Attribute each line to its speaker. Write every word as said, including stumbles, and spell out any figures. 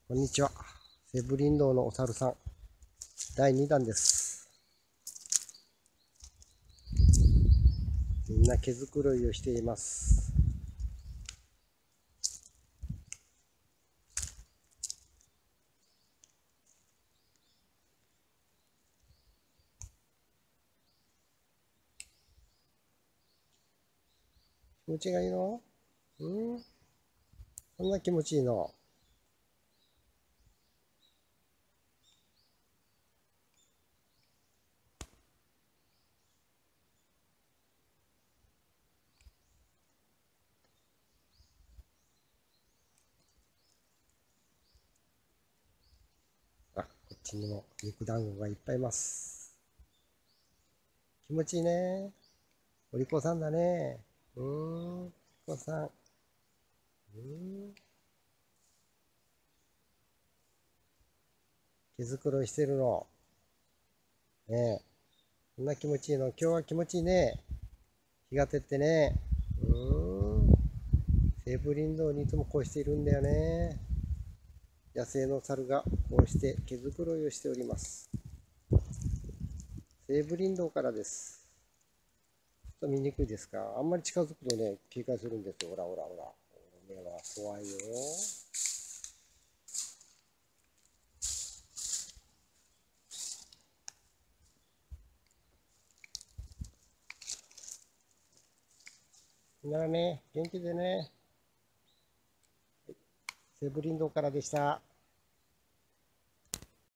Speaker 1: こんにちは。セブリンドウのお猿さん、だいにだんです。みんな毛づくろいをしています。気持ちがいいの？うん？そんな気持ちいいの？あ、こっちにも肉団子がいっぱいいます。気持ちいいね。お利口さんだね。うーん、お利口さん。うーん、毛づくろいしてるの。ねえ、そんな気持ちいいの？今日は気持ちいいね。日が照ってね。うーん、セブリンドウにいつもこうしているんだよね。野生の猿がこうして毛づくろいをしております。西武林道からです。ちょっと見にくいですか？あんまり近づくとね、警戒するんですよ。ほらほらほら。これは怖いよ。みんなね、元気でね。西武林道からでした。